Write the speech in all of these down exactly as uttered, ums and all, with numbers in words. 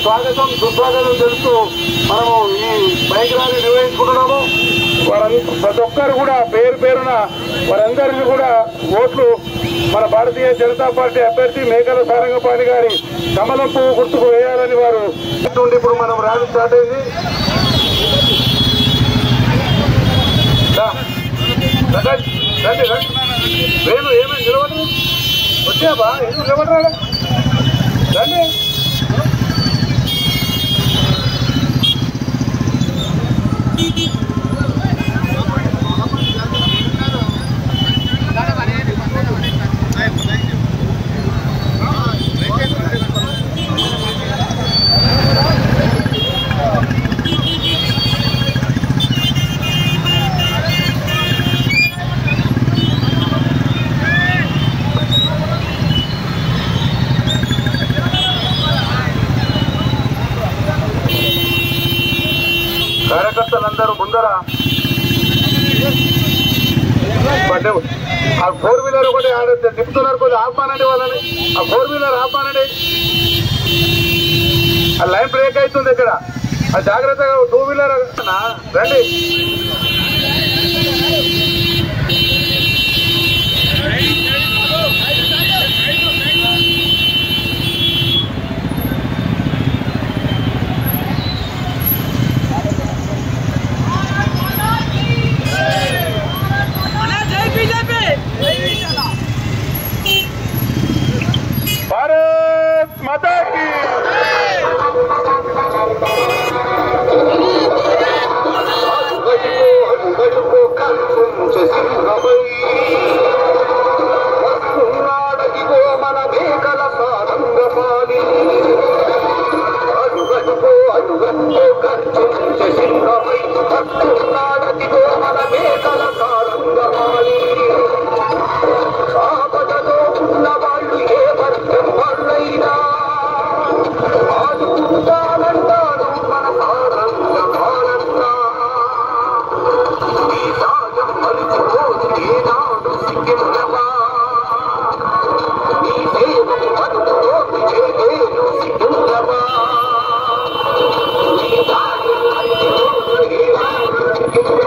స్వాగతం సుస్వాగతం తెలుస్తూ మనము ఈ బైక్ ర్యాలీ నిర్వహించుకుంటున్నాము. వారందరూ ప్రతి ఒక్కరు కూడా పేరు పేరున వారందరికీ కూడా ఓట్లు మన భారతీయ జనతా పార్టీ అభ్యర్థి మేకల సారంగపాణి గారి కమలం పువ్వు గుర్తుకు వేయాలని వారు నుండి ఇప్పుడు మనం ర్యాలీ స్టార్ట్ అయింది. రండి రండి వేలు ఏమైనా నిలబడి వచ్చాబా ఎందుకు నిలబడరా రండి. కార్యకర్తలందరూ ముందర ఆ ఫోర్ వీలర్ ఒకటి తిప్పుతున్నారు, కొద్దిగా ఆపానండి వాళ్ళని. ఆ ఫోర్ వీలర్ ఆపానండి, ఆ లైన్ బ్రేక్ అవుతుంది ఇక్కడ. ఆ జాగ్రత్తగా టూ వీలర్ రండి. భారత్ మాతా కీ మన మేకల సారంగపాణి అడుగడుకో అడుగడుకో కర్చుంచసింగమై వస్తున్నాడదిగో మన మేకల సారంగపాణి. ఆపదలో ఉన్న వాళ్ళు ఏ వర్గం వాళ్ళైనా ఆదుకుంటానంటాడు మన సారంగపాణన్నా. ఈ సాయం మలిచిపోదు ఏనాడు సిగ్గిల్లవా, ఈ సేవకు మలుపుతోటి చేయేను సిగ్గిల్లవా. ఈ సాయం మలిచిపోదు ఏనాడు సిగ్గిల్లవా.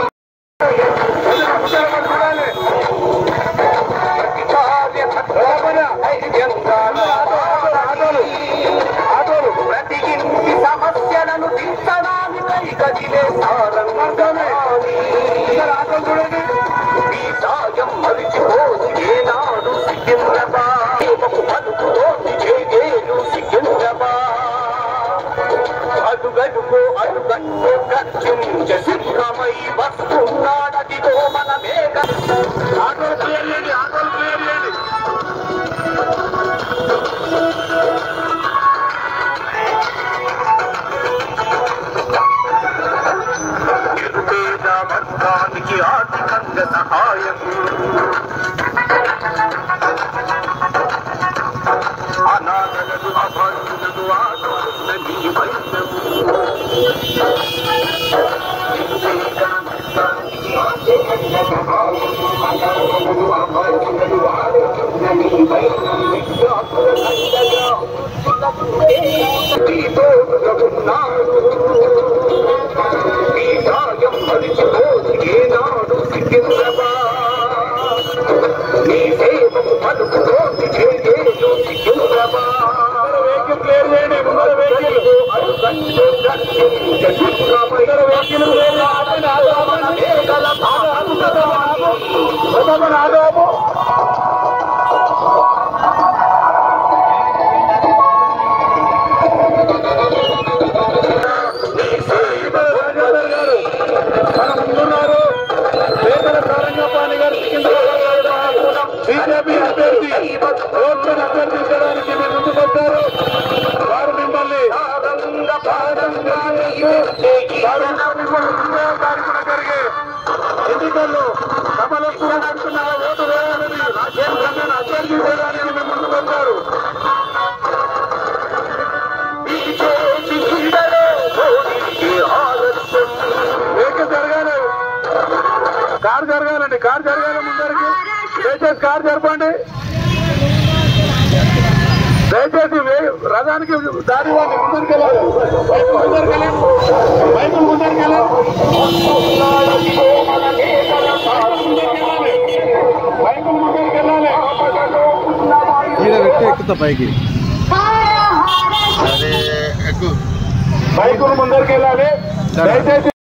ప్రతి ఇంటి సమస్యలను తీర్చడానికై కదిలే సారంగపాణి. ఈ సాయం మరిచిపోదు ఏనాడు సిగ్గిల్లవా, సేవకు పలుకుతోటి చేయేను సిగ్గిల్లవా. అడుగడుకో అడుగడుకో గర్జించ సిద్ధమై వస్తున్నాడదిగో మన మేఘ. ఆటోలు క్లియర్ చేయండి, ఆటోలు క్లియర్ చేయండి. నిరుపేద వర్గానికి ఆర్థికంగా సహాయం, అనాథలను అభాగ్యులను ఆదుకున్న నీ వైద్యము. నిరుపేద వర్గానికి ఆర్థికంగా సహాయం, అనాథలను అభాగ్యులను ఆదుకున్న నీ వైద్యము. విద్యార్థుల సంఘగా ఉన్నాడు. ఈ సాయం మరిచిపోదు ఏనాడు సిగ్గిల్లవా, నీ సేవకు పలుకుతోటి చేయేను సిగ్గిల్లవా. అడుగడుకో గర్జించ సిద్ధమై మేఘల సారంగపాణి. బీజేపీ అభ్యర్థి ఓట్లను అభ్యర్థించడానికి మీరు ముందుకొచ్చారు. వారు మిమ్మల్ని జరిగే ఎన్నికల్లో కమలప్పుడు అంటున్న ఓటు వేయాలని కేంద్రాన్ని అభ్యర్థించడానికి మీరు ముందుకొచ్చారు. జరగాలి, కారు జరగాలండి, కారు జరగాలి ముందరికి. దయచేసి కారు జరపండి. దయచేసి రథానికి దారి వాళ్ళు ముందరికి వెళ్ళాలి, బైకులు ముందరికి వెళ్ళండి, బైకులు ముందరికి వెళ్ళండి, బైకులు ముందరికి వెళ్ళాలి. ఎక్కుతా పైకి బైకులు ముందరికి వెళ్ళాలి దయచేసి.